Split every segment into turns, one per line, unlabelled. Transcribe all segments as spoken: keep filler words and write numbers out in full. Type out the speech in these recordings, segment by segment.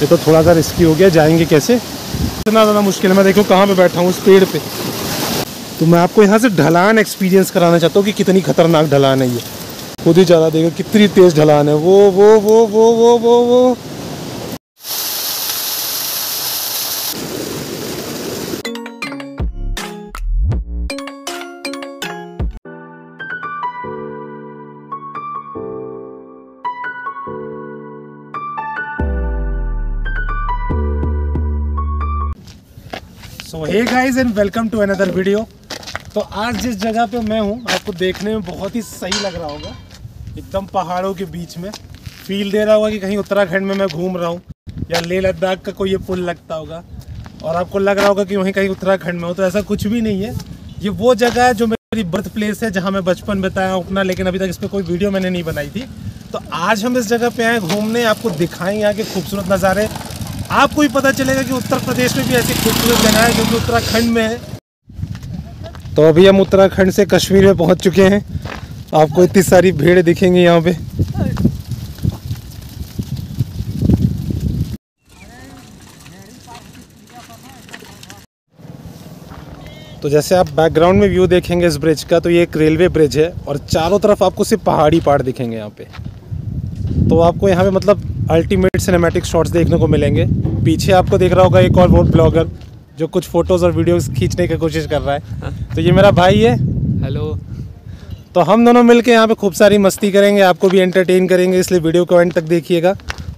ये तो थोड़ा सा रिस्की हो गया, जाएंगे कैसे, इतना ज़्यादा मुश्किल है। मैं देखो कहाँ पे बैठा हूँ, उस पेड़ पे। तो मैं आपको यहाँ से ढलान एक्सपीरियंस कराना चाहता हूँ कि कितनी खतरनाक ढलान है ये। खुद ही ज़्यादा देखो कितनी तेज़ ढलान है। वो वो वो वो वो वो वो so hey guys and welcome to another video. तो आज जिस जगह पे मैं हूँ आपको देखने में बहुत ही सही लग रहा होगा, एकदम पहाड़ों के बीच में फील दे रहा होगा कि कहीं उत्तराखंड में मैं घूम रहा हूँ, या लेह लद्दाख का कोई ये पुल लगता होगा और आपको लग रहा होगा कि वहीं कहीं उत्तराखंड में हो। तो ऐसा कुछ भी नहीं है, ये वो जगह है जो मेरी बर्थ प्लेस है, जहाँ मैं बचपन बिताया हूँ अपना, लेकिन अभी तक इस पर कोई वीडियो मैंने नहीं बनाई थी। तो आज हम इस जगह पे आए घूमने, आपको दिखाएंगे यहाँ के खूबसूरत नज़ारे। आपको भी पता चलेगा कि उत्तर प्रदेश में भी ऐसी खूबसूरत जगह है जो कि उत्तराखंड में है। तो अभी हम उत्तराखंड से कश्मीर में पहुंच चुके हैं। आपको इतनी सारी भीड़ दिखेंगी यहाँ पे। तो जैसे आप बैकग्राउंड में व्यू देखेंगे इस ब्रिज का, तो ये एक रेलवे ब्रिज है और चारों तरफ आपको सिर्फ पहाड़ी पहाड़ दिखेंगे यहाँ पे। तो आपको यहाँ पे मतलब अल्टीमेट सिनेमैटिक शॉट्स देखने को मिलेंगे। पीछे आपको देख रहा होगा एक और वो ब्लॉगर जो कुछ फोटोज़ और वीडियोस खींचने की कोशिश कर रहा है। हाँ। तो ये मेरा भाई है।
हेलो।
तो हम दोनों मिलके यहाँ पे खूब सारी मस्ती करेंगे, आपको भी एंटरटेन करेंगे, इसलिए वीडियो को एंड तक देखिएगा।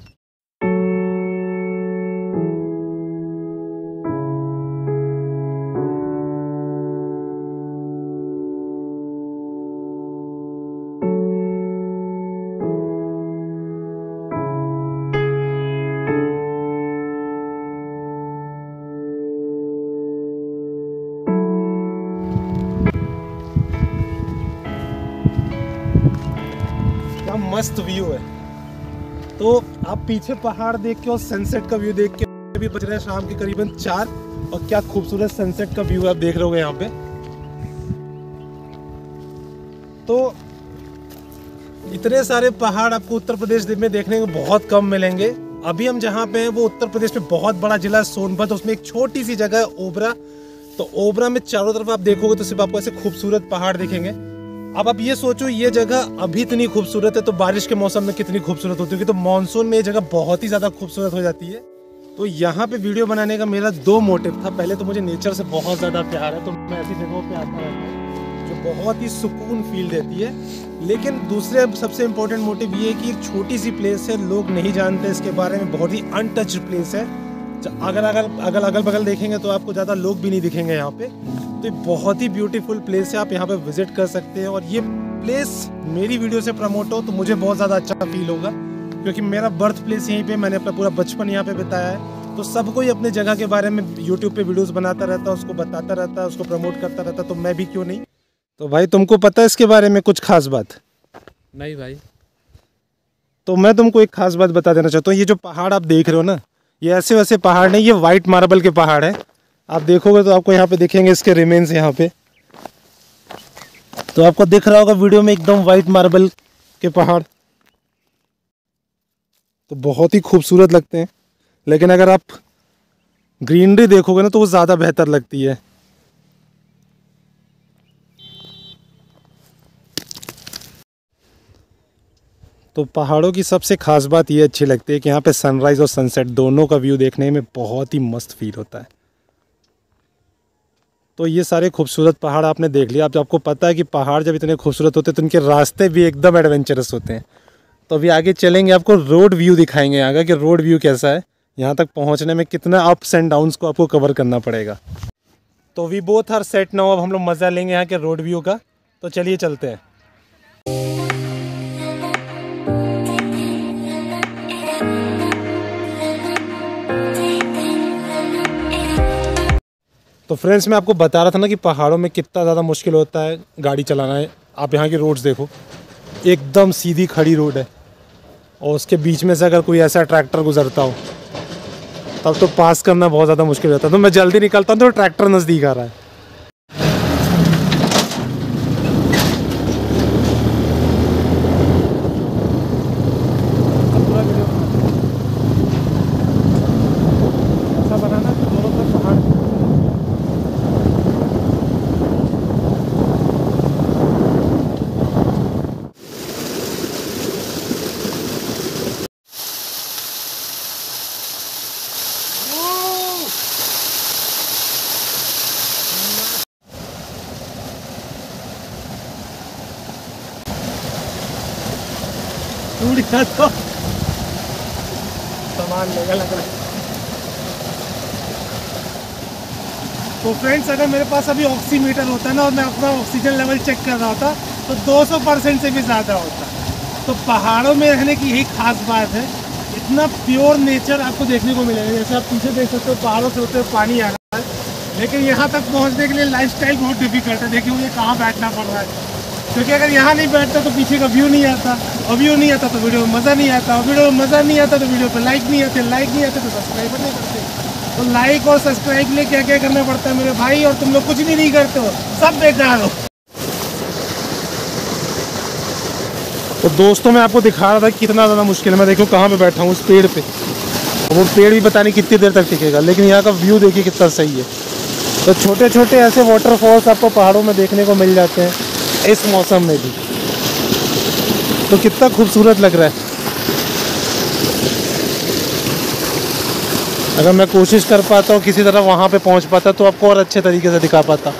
मस्त व्यू है। तो आप पीछे पहाड़ देख के और सनसेट का व्यू देख के, अभी बज रहे हैं शाम के करीबन चार, और क्या खूबसूरत सनसेट का व्यू आप देख रहे होगे यहाँ पे। तो इतने सारे पहाड़ आपको उत्तर प्रदेश में देखने को बहुत कम मिलेंगे। अभी हम जहाँ पे हैं वो उत्तर प्रदेश में बहुत बड़ा जिला है सोनभद्र, उसमें एक छोटी सी जगह है ओबरा। तो ओबरा में चारों तरफ आप देखोगे तो सिर्फ आपको ऐसे खूबसूरत पहाड़ दिखेंगे। अब आप ये सोचो, ये जगह अभी इतनी खूबसूरत है तो बारिश के मौसम में कितनी खूबसूरत होती होगी। तो मानसून में ये जगह बहुत ही ज़्यादा खूबसूरत हो जाती है। तो यहाँ पे वीडियो बनाने का मेरा दो मोटिव था। पहले तो मुझे नेचर से बहुत ज़्यादा प्यार है, तो मैं ऐसी जगहों पे आता रहता हूँ जो बहुत ही सुकून फील देती है। लेकिन दूसरे सबसे इम्पोर्टेंट मोटिव ये है कि एक छोटी सी प्लेस है, लोग नहीं जानते इसके बारे में, बहुत ही अनटच्ड प्लेस है। अगर अगर अगल अगल बगल देखेंगे तो आपको ज़्यादा लोग भी नहीं दिखेंगे यहाँ पे। तो बहुत ही ब्यूटीफुल प्लेस है, आप यहाँ पे विजिट कर सकते हैं। और ये प्लेस मेरी वीडियो से प्रमोट हो तो मुझे बहुत ज़्यादा अच्छा फील होगा, क्योंकि मेरा बर्थ प्लेस यहीं पे, मैंने अपना पूरा बचपन यहाँ पे बिताया है। तो सबको ही अपने जगह के बारे में यूट्यूब पे वीडियोस बनाता रहता है, उसको बताता रहता है, उसको प्रमोट करता रहता है, तो मैं भी क्यों नहीं। तो भाई तुमको पता है इसके बारे में कुछ खास बात?
नहीं भाई।
तो मैं तुमको एक खास बात बता देना चाहता हूँ। ये जो पहाड़ आप देख रहे हो ना, ये ऐसे वैसे पहाड़ नहीं, ये वाइट मार्बल के पहाड़ है। आप देखोगे तो आपको यहाँ पे दिखेंगे इसके रिमेन्स यहाँ पे। तो आपको दिख रहा होगा वीडियो में एकदम वाइट मार्बल के पहाड़, तो बहुत ही खूबसूरत लगते हैं। लेकिन अगर आप ग्रीनरी देखोगे ना तो वो ज़्यादा बेहतर लगती है। तो पहाड़ों की सबसे खास बात ये अच्छी लगती है कि यहाँ पे सनराइज़ और सनसेट दोनों का व्यू देखने में बहुत ही मस्त फील होता है। तो ये सारे खूबसूरत पहाड़ आपने देख लिया। अब आपको पता है कि पहाड़ जब इतने खूबसूरत होते हैं तो उनके रास्ते भी एकदम एडवेंचरस होते हैं। तो अभी आगे चलेंगे, आपको रोड व्यू दिखाएंगे यहाँ का कि रोड व्यू कैसा है, यहाँ तक पहुँचने में कितना अप्स एंड डाउन्स को आपको कवर करना पड़ेगा। तो we both are set now, अब हम लोग मज़ा लेंगे यहाँ के रोड व्यू का। तो चलिए चलते हैं। तो फ्रेंड्स, मैं आपको बता रहा था ना कि पहाड़ों में कितना ज़्यादा मुश्किल होता है गाड़ी चलाना है। आप यहाँ की रोड्स देखो, एकदम सीधी खड़ी रोड है, और उसके बीच में से अगर कोई ऐसा ट्रैक्टर गुजरता हो तब तो पास करना बहुत ज़्यादा मुश्किल होता है। तो मैं जल्दी निकलता हूँ तो ट्रैक्टर नज़दीक आ रहा है। उड़ गया तो सामान लेगा लग रहा है। तो फ्रेंड्स, अगर मेरे पास अभी ऑक्सीमीटर होता ना और मैं अपना ऑक्सीजन लेवल चेक कर रहा होता तो दो सौ परसेंट से भी ज़्यादा होता। तो पहाड़ों में रहने की यही खास बात है, इतना प्योर नेचर आपको देखने को मिलेगा। जैसे आप पीछे देख सकते हो पहाड़ों से होते हुए पानी आ रहा है, लेकिन यहाँ तक पहुँचने के लिए लाइफस्टाइल बहुत डिफिकल्ट है। देखिए मुझे कहाँ बैठना पड़ रहा है, क्योंकि अगर यहाँ नहीं बैठता तो पीछे का व्यू नहीं आता, और व्यू नहीं आता तो वीडियो में मज़ा नहीं आता, और वीडियो में मज़ा नहीं आता तो वीडियो पर लाइक नहीं आते, लाइक नहीं आते तो सब्सक्राइबर नहीं करते। तो लाइक और सब्सक्राइब के लिए क्या क्या करना पड़ता है मेरे भाई, और तुम लोग कुछ भी नहीं करते हो, सब बेकार हो। तो दोस्तों मैं आपको दिखा रहा था कितना ज़्यादा मुश्किल है। मैं देखो कहाँ पे बैठा हूँ, उस पेड़ पे, और वो पेड़ भी पता नहीं कितनी देर तक टिकेगा, लेकिन यहाँ का व्यू देखिए कितना सही है। तो छोटे छोटे ऐसे वाटरफॉल्स आपको पहाड़ों में देखने को मिल जाते हैं इस मौसम में भी, तो कितना खूबसूरत लग रहा है। अगर मैं कोशिश कर पाता हूँ किसी तरह वहाँ पे पहुँच पाता तो आपको और अच्छे तरीके से दिखा पाता।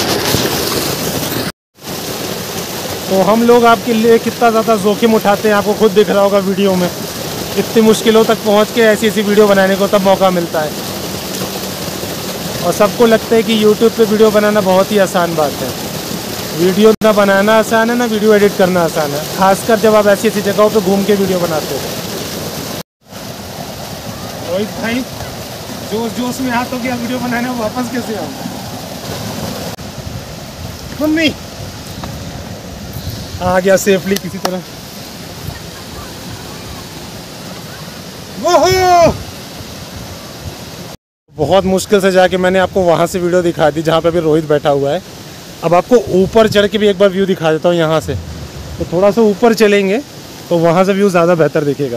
तो हम लोग आपके लिए कितना ज़्यादा जोखिम उठाते हैं, आपको खुद दिख रहा होगा वीडियो में। इतनी मुश्किलों तक पहुँच के ऐसी ऐसी वीडियो बनाने को तब मौका मिलता है। और सबको लगता है कि यूट्यूब पे वीडियो बनाना बहुत ही आसान बात है। वीडियो ना बनाना आसान है, ना वीडियो एडिट करना आसान है, खासकर जब आप ऐसी ऐसी जगहों पे घूम के वीडियो बनाते हो। रोहित भाई जोश जोश में हाथ हो गया वीडियो बनाने, वापस कैसे आओ? मम्मी आ गया सेफली किसी तरह। वो बहुत मुश्किल से जाके मैंने आपको वहाँ से वीडियो दिखा दी जहाँ पे अभी रोहित बैठा हुआ है। अब आपको ऊपर चढ़ के भी एक बार व्यू दिखा देता हूँ यहाँ से। तो थोड़ा सा ऊपर चलेंगे तो वहाँ से व्यू ज़्यादा बेहतर दिखेगा।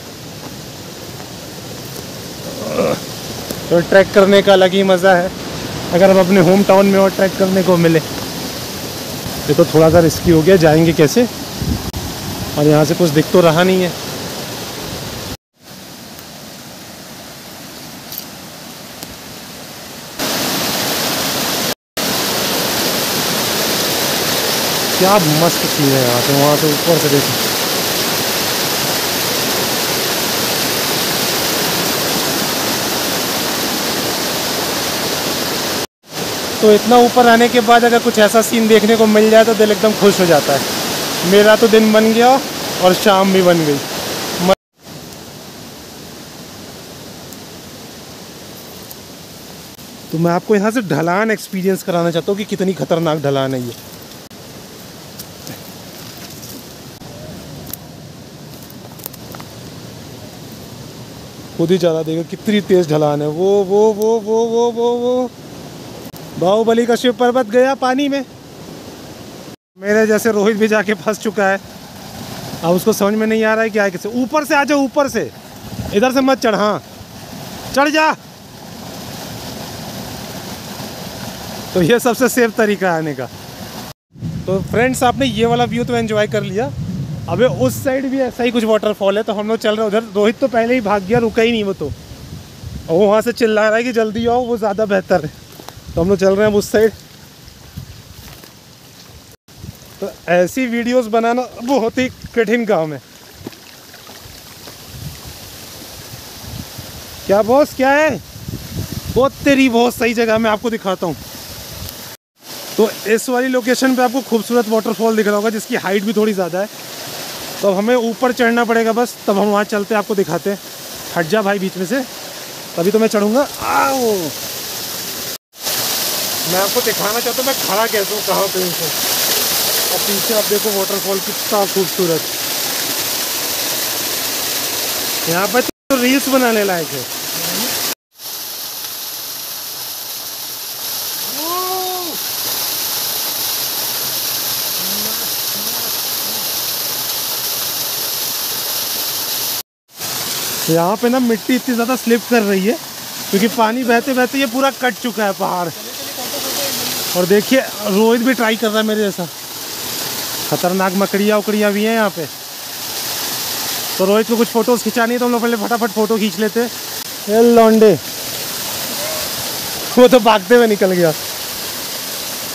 तो ट्रैक करने का अलग ही मज़ा है, अगर हम अपने होम टाउन में और ट्रैक करने को मिले। ये तो थोड़ा सा रिस्की हो गया, जाएंगे कैसे, और यहाँ से कुछ दिख तो रहा नहीं है। क्या मस्त सीन है यहाँ से, वहाँ से ऊपर से देखो। तो इतना ऊपर आने के बाद अगर कुछ ऐसा सीन देखने को मिल जाए तो दिल एकदम खुश हो जाता है। मेरा तो दिन बन गया और शाम भी बन गई। तो मैं आपको यहाँ से ढलान एक्सपीरियंस कराना चाहता हूँ कि कितनी खतरनाक ढलान है ये। खुद ही चला देगा कितनी तेज ढलान है। वो वो वो वो वो वो वो बाहुबली का शिव पर्वत गया पानी में। मेरे जैसे रोहित भी जाके फंस चुका है। अब उसको समझ में नहीं आ रहा है क्या है कैसे। ऊपर से आ जाओ, ऊपर से, इधर से मत चढ़। हाँ चढ़ जा। तो ये सबसे सेफ तरीका है आने का। तो फ्रेंड्स आपने ये वाला व्यू तो एंजॉय कर लिया। अबे उस साइड भी ऐसा ही कुछ वाटरफॉल है, तो हम लोग चल रहे हैं उधर। रोहित तो पहले ही भाग गया, रुका ही नहीं वो तो, और वो वहाँ से चिल्ला रहा है कि जल्दी आओ, वो ज़्यादा बेहतर है। तो हम लोग चल रहे हैं उस साइड। तो ऐसी वीडियोस बनाना बहुत ही कठिन काम है। क्या बॉस, क्या है? बहुत तेरी बहुत सही जगह मैं आपको दिखाता हूँ। तो इस वाली लोकेशन पे आपको खूबसूरत वाटरफॉल दिख रहा होगा जिसकी हाइट भी थोड़ी ज़्यादा है। तो हमें ऊपर चढ़ना पड़ेगा बस, तब हम वहाँ चलते हैं, आपको दिखाते हैं। हट जा भाई बीच में से, तभी तो मैं चढ़ूँगा। आओ, मैं आपको दिखाना चाहता हूँ मैं खड़ा कैसे हूँ, कहाँ पे हूँ। और पीछे आप देखो वाटरफॉल कितना खूबसूरत। यहाँ पर तो रील्स बनाने लायक है। यहाँ पे ना मिट्टी इतनी ज़्यादा स्लिप कर रही है क्योंकि पानी बहते बहते ये पूरा कट चुका है पहाड़। और देखिए रोहित भी ट्राई कर रहा है मेरे जैसा। खतरनाक मकड़ियाँ उकड़ियाँ भी हैं यहाँ पे। तो रोहित को कुछ फ़ोटोज़ खिंचानी है तो हम लोग पहले फटाफट फ़ोटो खींच लेते। ये लौंडे, वो तो भागते हुए निकल गया।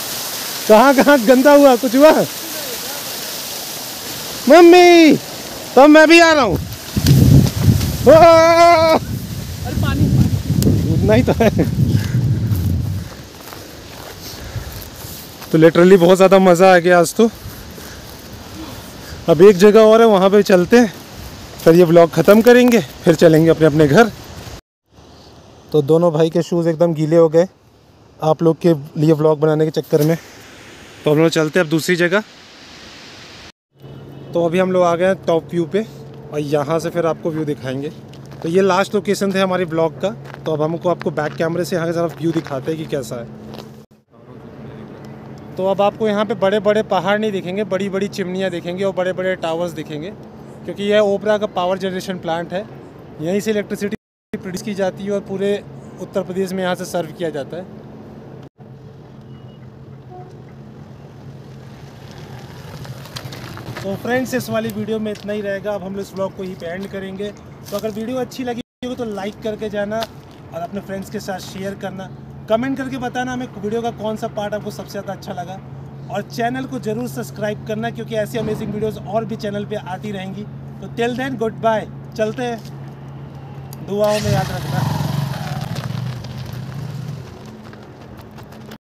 कहाँ कहाँ गंदा हुआ, कुछ हुआ? मम्मी तब मैं भी आ रहा हूँ।
अरे पानी
उतना ही तो है। तो लिटरली बहुत ज़्यादा मज़ा आ गया आज तो। अब एक जगह और है, वहाँ पे चलते हैं, फिर ये व्लॉग ख़त्म करेंगे, फिर चलेंगे अपने अपने घर। तो दोनों भाई के शूज़ एकदम गीले हो गए आप लोग के लिए व्लॉग बनाने के चक्कर में। तो हम लोग चलते हैं अब दूसरी जगह। तो अभी हम लोग आ गए हैं टॉप व्यू पे और यहाँ से फिर आपको व्यू दिखाएंगे। तो ये लास्ट लोकेशन थे हमारी ब्लॉग का। तो अब हमको आपको बैक कैमरे से यहाँ की तरफ व्यू दिखाते हैं कि कैसा है। तो अब आपको यहाँ पे बड़े बड़े पहाड़ नहीं दिखेंगे, बड़ी बड़ी चिमनियाँ दिखेंगे और बड़े बड़े टावर्स दिखेंगे, क्योंकि यह ओबरा का पावर जनरेशन प्लांट है। यहीं से इलेक्ट्रिसिटी प्रोड्यूस की जाती है और पूरे उत्तर प्रदेश में यहाँ से सर्व किया जाता है। तो फ्रेंड्स, इस वाली वीडियो में इतना ही रहेगा। अब हम लोग इस व्लॉग को ही पे एंड करेंगे। तो अगर वीडियो अच्छी लगी हो तो लाइक करके जाना और अपने फ्रेंड्स के साथ शेयर करना। कमेंट करके बताना हमें वीडियो का कौन सा पार्ट आपको सबसे ज़्यादा अच्छा लगा। और चैनल को ज़रूर सब्सक्राइब करना, क्योंकि ऐसी अमेजिंग वीडियोस और भी चैनल पे आती रहेंगी। तो टिल देन गुड बाय। चलते हैं, दुआओं में याद रखना।